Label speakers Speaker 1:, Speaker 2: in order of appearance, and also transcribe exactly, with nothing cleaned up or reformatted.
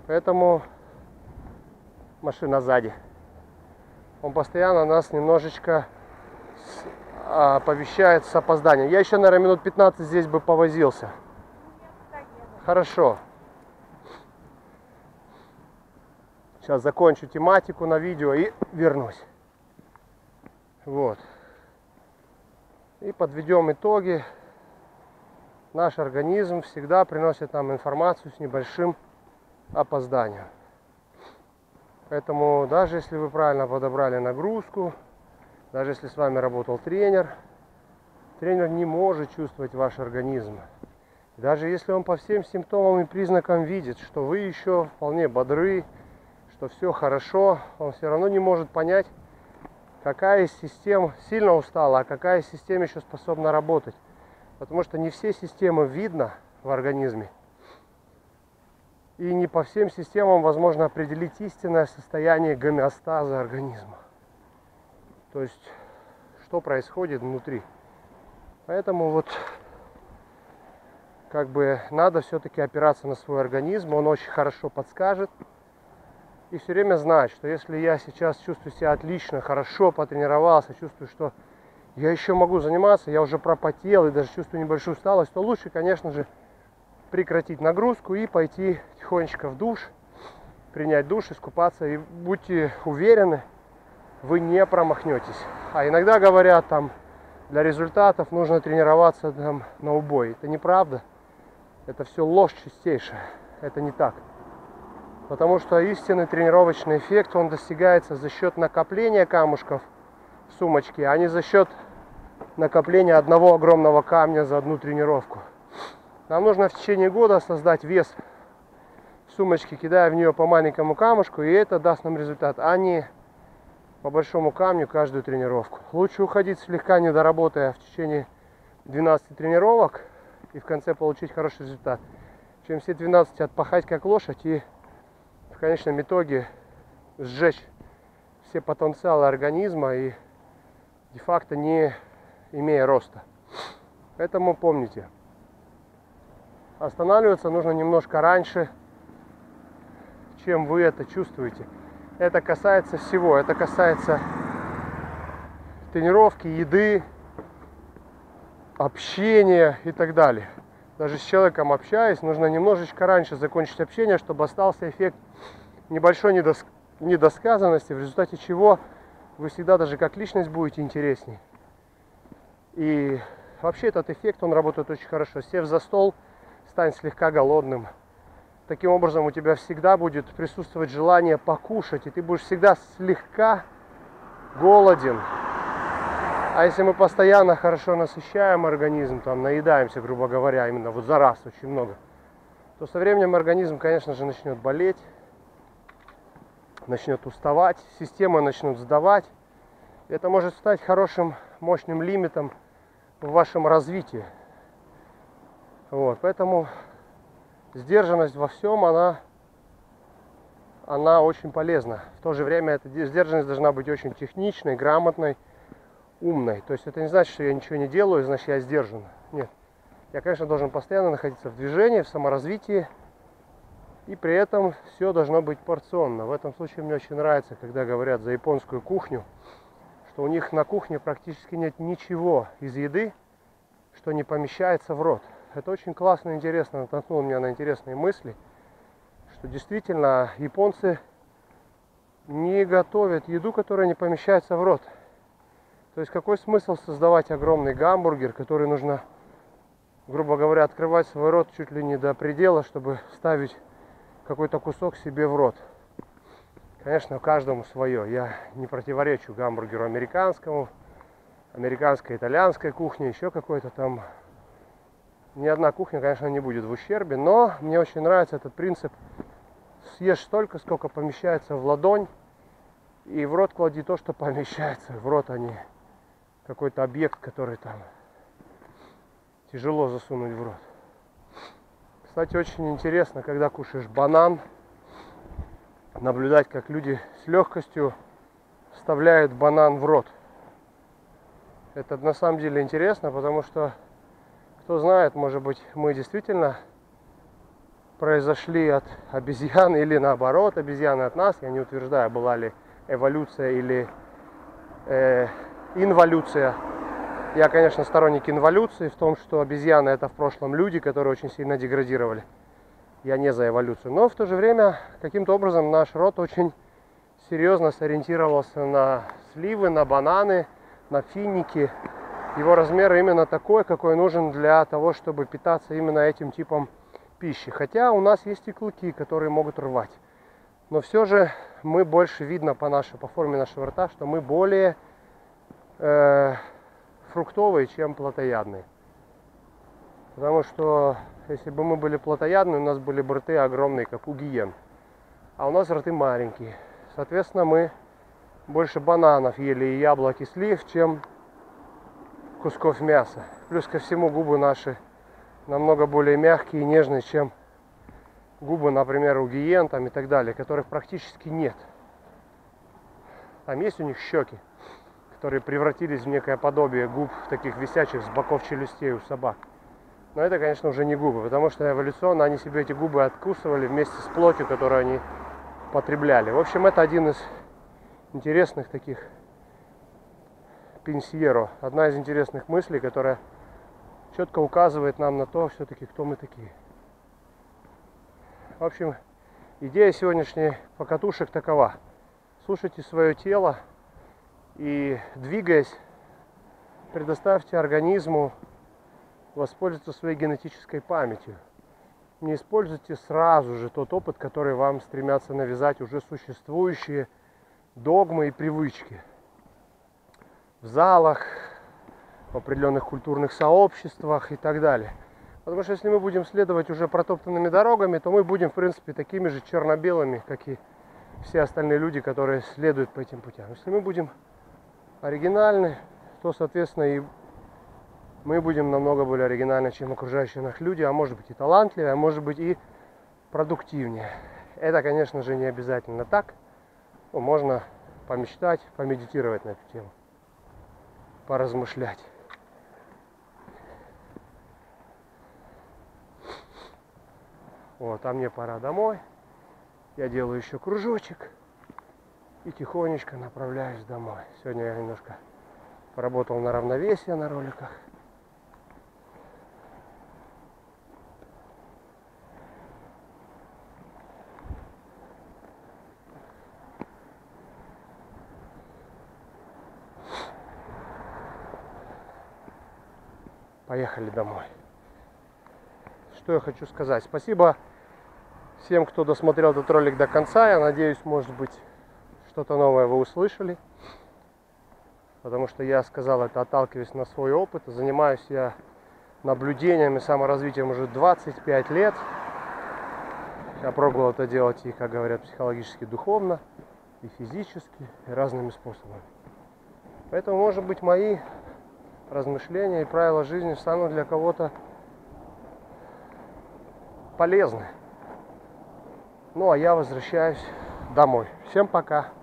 Speaker 1: Поэтому машина сзади. Он постоянно нас немножечко оповещает с опозданием. Я еще, наверное, минут пятнадцать здесь бы повозился. Хорошо. Сейчас закончу тематику на видео и вернусь. Вот. И подведем итоги. Наш организм всегда приносит нам информацию с небольшим опозданием. Поэтому даже если вы правильно подобрали нагрузку, даже если с вами работал тренер, тренер не может чувствовать ваш организм. Даже если он по всем симптомам и признакам видит, что вы еще вполне бодры, что все хорошо, он все равно не может понять, какая из систем сильно устала, а какая из систем еще способна работать. Потому что не все системы видно в организме. И не по всем системам возможно определить истинное состояние гомеостаза организма. То есть, что происходит внутри. Поэтому вот, как бы, надо все-таки опираться на свой организм. Он очень хорошо подскажет. И все время знать, что если я сейчас чувствую себя отлично, хорошо потренировался, чувствую, что я еще могу заниматься, я уже пропотел и даже чувствую небольшую усталость, то лучше, конечно же, прекратить нагрузку и пойти тихонечко в душ, принять душ, искупаться. И будьте уверены, вы не промахнетесь. А иногда говорят, там, для результатов нужно тренироваться там, на убой. Это неправда. Это все ложь чистейшая. Это не так. Потому что истинный тренировочный эффект, он достигается за счет накопления камушков в сумочке, а не за счет накопления одного огромного камня за одну тренировку. Нам нужно в течение года создать вес в сумочке, кидая в нее по маленькому камушку, и это даст нам результат, а не по большому камню каждую тренировку. Лучше уходить слегка недоработая в течение двенадцати тренировок и в конце получить хороший результат, чем все двенадцать отпахать как лошадь и в конечном итоге сжечь все потенциалы организма и де-факто не имея роста. Поэтому помните, останавливаться нужно немножко раньше, чем вы это чувствуете. Это касается всего. Это касается тренировки, еды, общения и так далее. Даже с человеком общаясь, нужно немножечко раньше закончить общение, чтобы остался эффект небольшой недос... недосказанности, в результате чего вы всегда даже как личность будете интересней. И вообще этот эффект, он работает очень хорошо. Сев за стол, стань слегка голодным. Таким образом у тебя всегда будет присутствовать желание покушать, и ты будешь всегда слегка голоден. А если мы постоянно хорошо насыщаем организм, там наедаемся, грубо говоря, именно вот за раз очень много, то со временем организм, конечно же, начнет болеть, начнет уставать, системы начнут сдавать. Это может стать хорошим, мощным лимитом в вашем развитии. Вот, поэтому сдержанность во всем, она, она очень полезна. В то же время эта сдержанность должна быть очень техничной, грамотной, умной. То есть это не значит, что я ничего не делаю, значит я сдержан. Нет. Я, конечно, должен постоянно находиться в движении, в саморазвитии. И при этом все должно быть порционно. В этом случае мне очень нравится, когда говорят за японскую кухню, что у них на кухне практически нет ничего из еды, что не помещается в рот. Это очень классно и интересно, натолкнуло меня на интересные мысли, что действительно японцы не готовят еду, которая не помещается в рот. То есть какой смысл создавать огромный гамбургер, который нужно, грубо говоря, открывать свой рот чуть ли не до предела, чтобы вставить какой-то кусок себе в рот. Конечно, каждому свое. Я не противоречу гамбургеру американскому, американской, итальянской кухне, еще какой-то там. Ни одна кухня, конечно, не будет в ущербе, но мне очень нравится этот принцип. Съешь столько, сколько помещается в ладонь, и в рот клади то, что помещается в рот, а не какой-то объект, который там тяжело засунуть в рот. Кстати, очень интересно, когда кушаешь банан, наблюдать, как люди с легкостью вставляют банан в рот. Это на самом деле интересно, потому что, кто знает, может быть, мы действительно произошли от обезьян или наоборот обезьяны от нас. Я не утверждаю, была ли эволюция или э, инволюция. Я, конечно, сторонник инволюции в том, что обезьяны это в прошлом люди, которые очень сильно деградировали. Я не за эволюцию. Но в то же время каким-то образом наш род очень серьезно сориентировался на сливы, на бананы, на финики. Его размер именно такой, какой нужен для того, чтобы питаться именно этим типом пищи. Хотя у нас есть и клыки, которые могут рвать. Но все же мы больше видно по, нашей, по форме нашего рта, что мы более э, фруктовые, чем плотоядные. Потому что если бы мы были плотоядные, у нас были бы рты огромные, как у гиен. А у нас рты маленькие. Соответственно, мы больше бананов ели и яблок, и слив, чем кусков мяса. Плюс ко всему губы наши намного более мягкие и нежные, чем губы, например, у гиен там, и так далее, которых практически нет. Там есть у них щеки, которые превратились в некое подобие губ, таких висячих с боков челюстей у собак. Но это, конечно, уже не губы, потому что эволюционно они себе эти губы откусывали вместе с плотью, которую они потребляли. В общем, это один из интересных таких пенсьеро, одна из интересных мыслей, которая четко указывает нам на то, все-таки, кто мы такие. В общем, идея сегодняшней покатушек такова. Слушайте свое тело и, двигаясь, предоставьте организму воспользоваться своей генетической памятью. Не используйте сразу же тот опыт, который вам стремятся навязать уже существующие догмы и привычки. В залах, в определенных культурных сообществах и так далее. Потому что если мы будем следовать уже протоптанными дорогами, то мы будем, в принципе, такими же черно-белыми, как и все остальные люди, которые следуют по этим путям. Если мы будем оригинальны, то, соответственно, и мы будем намного более оригинальны, чем окружающие нас люди, а может быть и талантливее, а может быть и продуктивнее. Это, конечно же, не обязательно так. Но можно помечтать, помедитировать на эту тему, поразмышлять. Вот, а мне пора домой. Я делаю еще кружочек и тихонечко направляюсь домой. Сегодня я немножко поработал на равновесие на роликах. Поехали домой. Что я хочу сказать? Спасибо всем, кто досмотрел этот ролик до конца. Я надеюсь, может быть, что-то новое вы услышали. Потому что я сказал это, отталкиваясь на свой опыт. Занимаюсь я наблюдением и саморазвитием уже двадцать пять лет. Я пробовал это делать и, как говорят, психологически, духовно, и физически, и разными способами. Поэтому, может быть, мои размышления и правила жизни станут для кого-то полезны. Ну, а я возвращаюсь домой. Всем пока.